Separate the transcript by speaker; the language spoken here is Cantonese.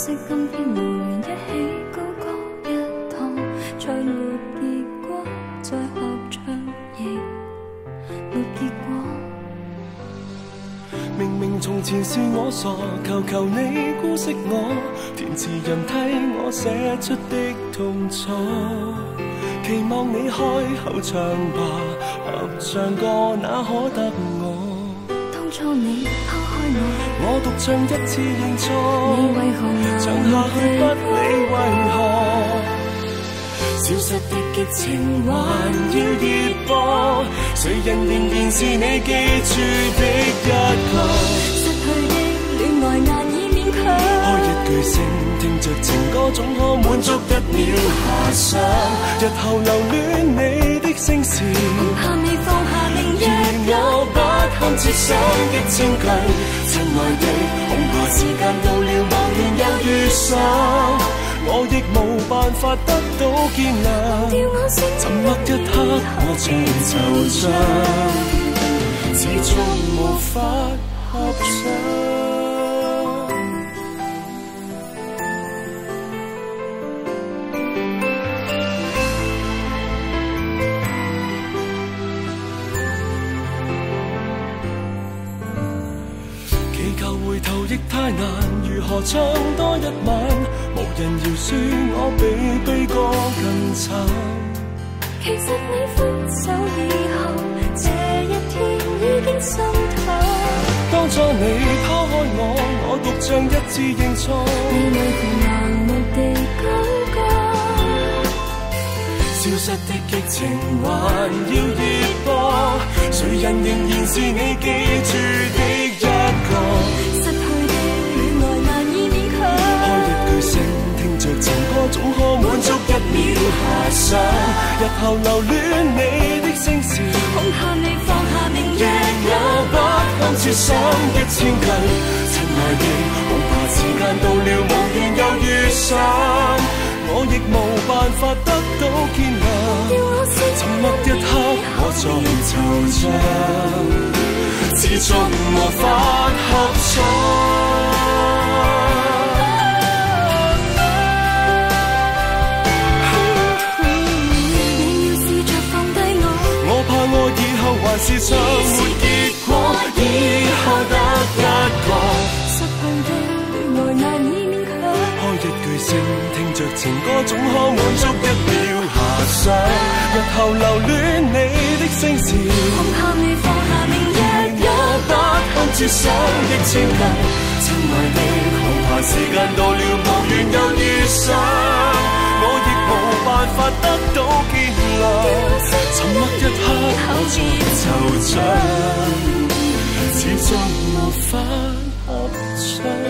Speaker 1: 惜今天無緣一起高歌一趟，再沒結果，再合唱亦沒結果。
Speaker 2: 明明從前是我傻，求求你姑息我，填詞人替我寫出的痛楚，期望你開口唱吧，合唱歌哪可得我？
Speaker 1: 當初你拋開
Speaker 2: 我獨唱一次認錯，
Speaker 1: 你為何
Speaker 2: 唱下去不理為何？消失的激情還要熱播，誰人仍然是你記住的一個？
Speaker 1: 失去的戀愛難以勉強，
Speaker 2: 開一句聲，聽着情歌總可滿足一秒遐想。日後留戀你的聲線，
Speaker 1: 恐怕未放下明日
Speaker 2: 我不堪設想的千句，親愛的，恐怕時間到了茫然又遇上，我亦無辦法得到見諒。沉默一刻，我像惆悵，始終無法合唱。回頭亦太難，如何唱多一晚？無人饒恕我比悲歌更慘。
Speaker 1: 其實你分手以後，這一天已經心淡。
Speaker 2: 當初你拋開我獨唱一次認錯。
Speaker 1: 你為何盲目地高歌？
Speaker 2: 消失的激情還要熱播，誰人仍然是你記住的一個？情歌總可滿足一秒遐想，日後留戀你的聲線，
Speaker 1: 恐怕你放下明日
Speaker 2: 我不堪設想的千句，親愛的，恐怕時間到了無緣又遇上，我亦無辦法得到見諒。沉默一刻，我在惆悵，始終無法合唱。我以後還是唱沒結果，以後得一個。
Speaker 1: 失去的戀愛難以勉強，
Speaker 2: 開一句聲，聽着情歌總可滿足一秒遐想。日後留戀你的聲線，
Speaker 1: 恐怕你放下明日
Speaker 2: 我不堪設想的千句，親愛的，恐怕時間到了無緣又遇上，我亦無辦法得到見諒。沉默一刻，我在惆悵，始終無法合唱。